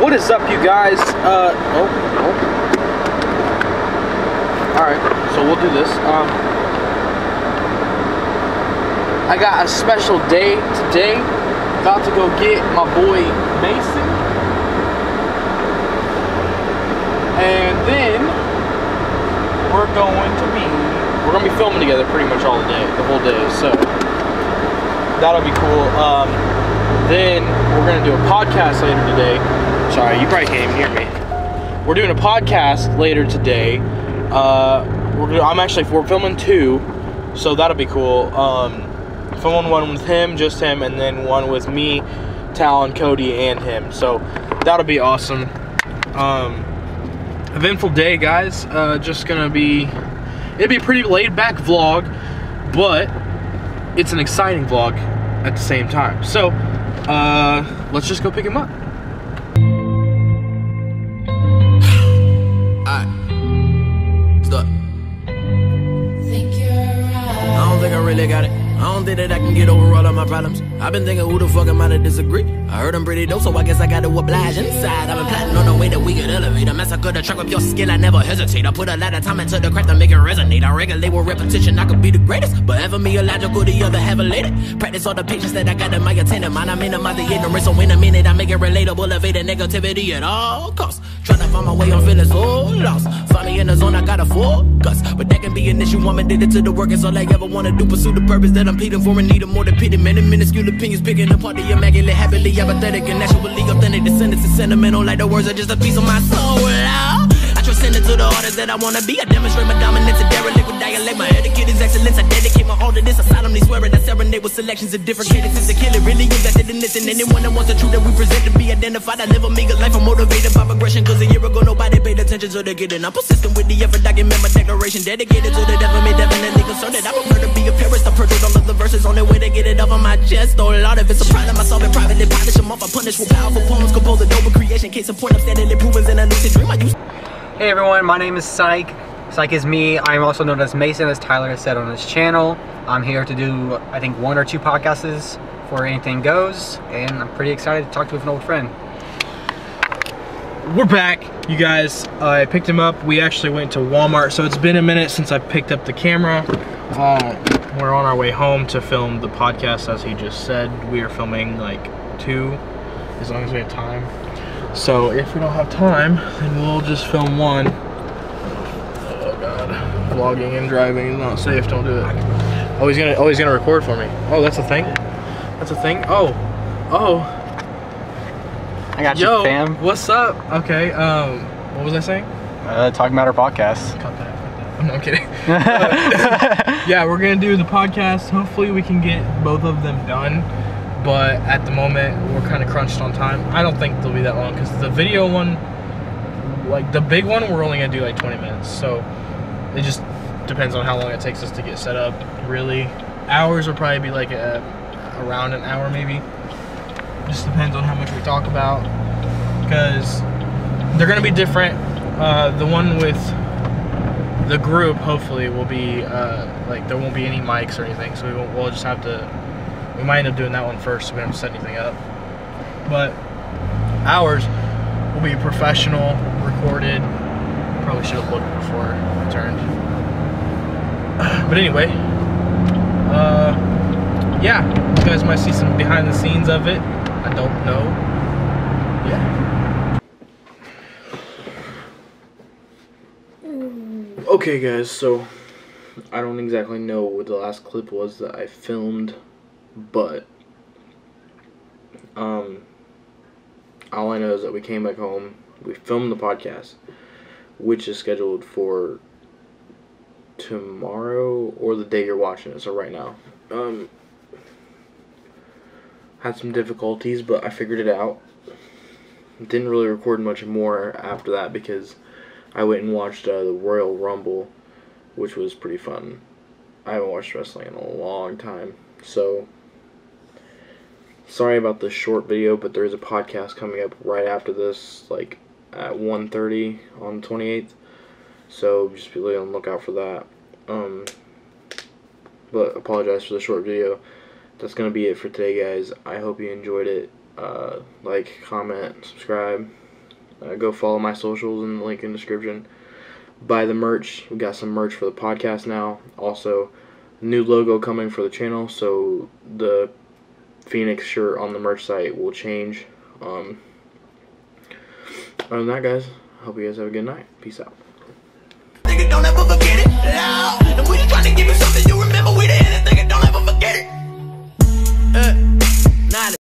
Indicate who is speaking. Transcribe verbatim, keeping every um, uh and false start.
Speaker 1: What is up, you guys? Uh, oh, oh. Alright, so we'll do this. Um, I got a special day today. About to go get my boy Mason. And then we're going to be, we're going to be filming together pretty much all the day, the whole day. So that'll be cool. Um, then we're going to do a podcast later today. Sorry, you probably can't even hear me. We're doing a podcast later today. Uh, we're gonna, I'm actually, we're filming two, so that'll be cool. Um, filming one with him, just him, and then one with me, Talon, Cody, and him. So that'll be awesome. Um, eventful day, guys. Uh, just gonna be, it'll be a pretty laid back vlog, but it's an exciting vlog at the same time. So uh, let's just go pick him up.
Speaker 2: Really got it. I don't think that I can get over all of my problems. I've been thinking, who the fuck am I to disagree? I heard I'm pretty dope, so I guess I got to oblige inside. I've been plotting on the way that we could elevate. I massacre the track with your skill, I never hesitate. I put a lot of time into the craft to make it resonate. I regulate with repetition, I could be the greatest, but ever me illogical, the other have elated. Practice all the patience that I got in my attendant mind. I minimize the ignorance, so in a minute I make it relatable, evade the negativity at all costs. Trying to find my way, I'm feeling so lost. Find me in the zone, I got a focus, but that can be an issue. I'm addicted to the work, it's all I ever want to do. Pursue the purpose that I'm pleading for and need a more than pity. Many minuscule opinions picking apart the immaculate, happily apathetic and naturally authentic. Descendants is sentimental, like the words are just a piece of my soul. Oh, I transcend it to the artist that I wanna be. I demonstrate my dominance, a derelict with dialect. My etiquette is excellence. I dedicate my all to this. I solemnly swear it. I serenade with selections of different cadences. The killer really is that in this, and anyone that wants the truth that we present to be identified. I live a meager life. I'm motivated by progression, cause a year ago nobody paid attention to the getting. I'm persistent with the effort. Document my declaration, dedicated to the devil. Me definitely concerned that I prefer to be a purist. I purchase all of the verses on their way to get it off of my chest. Oh Lord, if it's a problem, I solve it privately. Polish them off. I punish with powerful poems. Compose a noble creation. Case in point, I'm steadily proving in a lucid dream. I use.
Speaker 3: Hey everyone, my name is Psych. Psych is me. I'm also known as Mason, as Tyler has said on his channel. I'm here to do, I think, one or two podcasts for Anything Goes, and I'm pretty excited to talk to an old friend.
Speaker 1: We're back, you guys. Uh, I picked him up. We actually went to Walmart, so it's been a minute since I picked up the camera. Uh, we're on our way home to film the podcast, as he just said. We are filming like two, as long as we have time. So if we don't have time, then we'll just film one. Oh god, vlogging and driving is not safe. Don't do it. Oh, he's gonna, oh, he's gonna record for me. Oh, that's a thing. That's a thing. Oh, oh.
Speaker 3: I got
Speaker 1: Yo,
Speaker 3: you, fam.
Speaker 1: What's up? Okay. Um, what was I saying?
Speaker 3: Uh, talking about our podcast.
Speaker 1: Cut that. Cut that. No, I'm kidding. uh, yeah, we're gonna do the podcast. Hopefully, we can get both of them done. But at the moment, we're kind of crunched on time. I don't think they'll be that long because the video one, like the big one, we're only gonna do like twenty minutes. So it just depends on how long it takes us to get set up. Really, hours will probably be like a, around an hour maybe. Just depends on how much we talk about, because they're gonna be different. Uh, the one with the group hopefully will be uh, like there won't be any mics or anything, so we won't, we'll just have to. We might end up doing that one first, so we don't have to set anything up. But ours will be professional, recorded. Probably should have looked before I turned. But anyway, uh, yeah, you guys might see some behind the scenes of it. I don't know. Yeah. Okay, guys, so I don't exactly know what the last clip was that I filmed. But um, all I know is that we came back home, we filmed the podcast, which is scheduled for tomorrow or the day you're watching it, so right now. Um, had some difficulties, but I figured it out. Didn't really record much more after that because I went and watched uh, the Royal Rumble, which was pretty fun. I haven't watched wrestling in a long time, so sorry about this short video, but there is a podcast coming up right after this, like at one thirty on the twenty-eighth. So just be on the lookout for that. Um, but apologize for the short video. That's gonna be it for today, guys. I hope you enjoyed it. Uh, like, comment, subscribe, Uh, go follow my socials in the link in the description. Buy the merch. We got some merch for the podcast now. Also, new logo coming for the channel, so the Phoenix shirt on the merch site will change. Um, other than that, guys, I hope you guys have a good night. Peace out.
Speaker 2: Nigga, don't ever forget it. Loud. And we just trying to give you something you remember. We the